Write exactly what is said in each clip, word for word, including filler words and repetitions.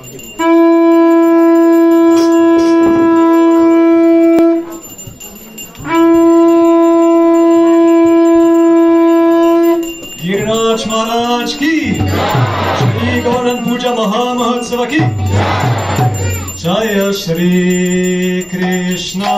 गिरिराज महाराज की श्री गौरन पूजा महामहोत्सव की जय श्री कृष्ण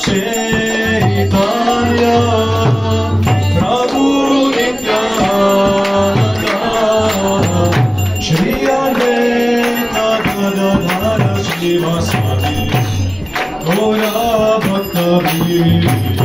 चैतन्य प्रभु नित्यानंद श्री अद्वैत गदाधर श्रीवासादि गौर भक्तवृंद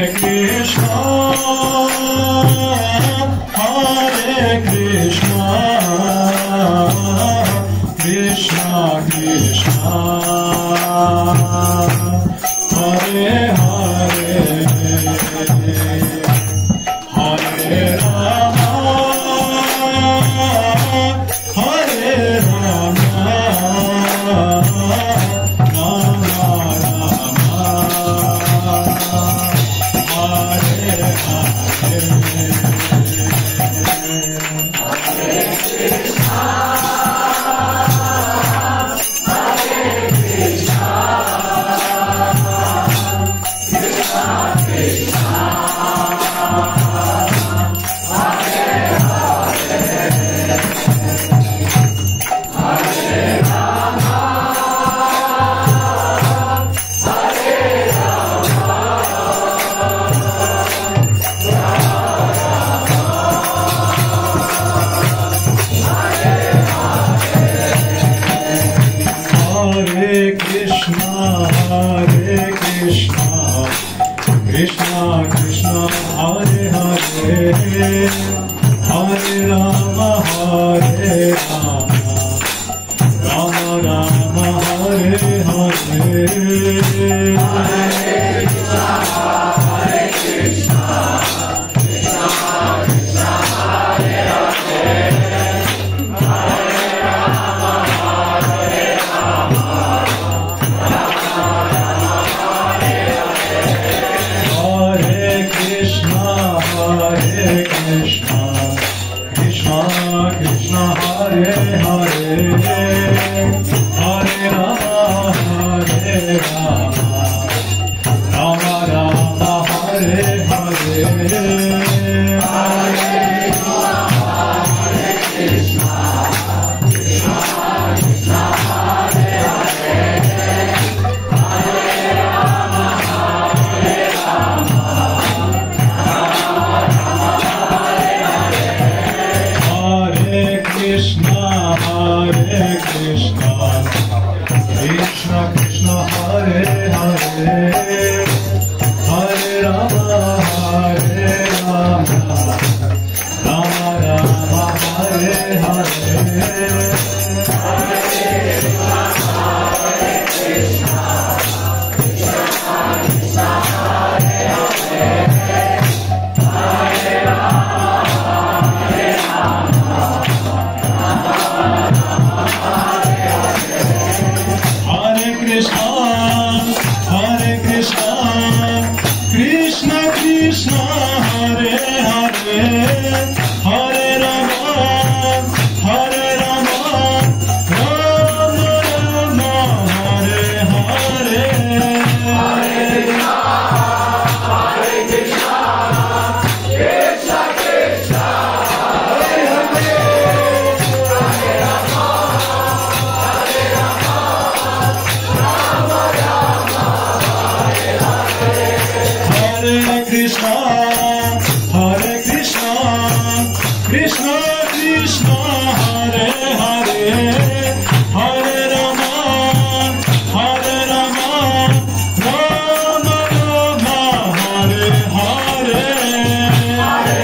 Krishna Hare Rama, Hare Rama, Rama Rama, Hare Hare, Hare Krishna, Hare Krishna, Krishna Krishna, Hare Hare, Hare Rama, Hare Rama, Rama Rama, Hare Hare, Hare Krishna, Hare Krishna, Krishna Krishna, Hare Hare, Hare Rama, Hare Rama, Rama Rama, Hare Hare, Hare Krishna, Krishna Krishna, Hare Hare, Hare Rama, Hare Rama, Rama Rama, Hare Hare, Hare Krishna, Hare Krishna, Krishna Krishna, Hare Hare, Hare Rama, Hare Rama, Rama Rama, Hare Hare, Hare Krishna, Hare Krishna, Krishna Krishna, Hare Hare, Hare Rama, Hare Rama, Hare Krishna, Hare Krishna, Krishna Krishna, Hare Hare, Hare Rama, Hare Rama, Rama Rama, Hare Hare, Hare Krishna, Krishna Krishna, Hare Hare, Hare Rama, Hare Rama, Rama Rama, Hare Hare, Hare Krishna, Hare Krishna, Krishna Krishna, Hare Hare, Hare Rama, Hare Rama, Rama Rama, Hare Hare, Hare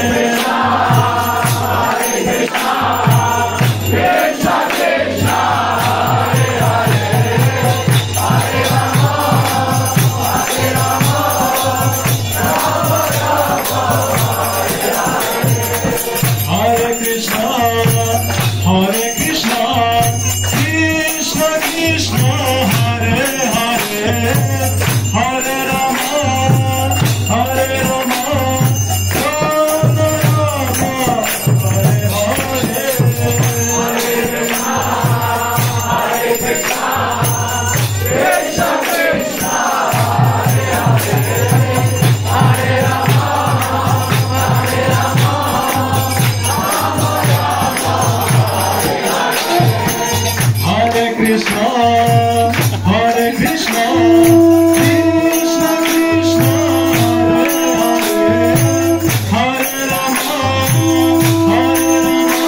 Krishna, Krishna Krishna, Hare Hare, Hare Rama, Hare Rama, Rama Rama, Hare Hare, Hare Krishna, Hare Krishna, Krishna Krishna, Hare Hare, Hare Rama, Hare Rama, Rama Rama, Hare Hare, Hare Krishna, Hare Krishna, Krishna Krishna, Hare Hare, Hare Rama, Hare Rama, Rama Rama, Hare Hare, Hare Krishna, Hare Krishna, Krishna Krishna, Hare Hare, Hare Rama, Hare Rama,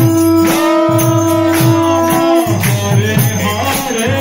Rama Rama, Hare Hare,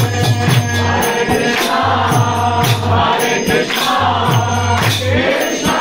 Krishna,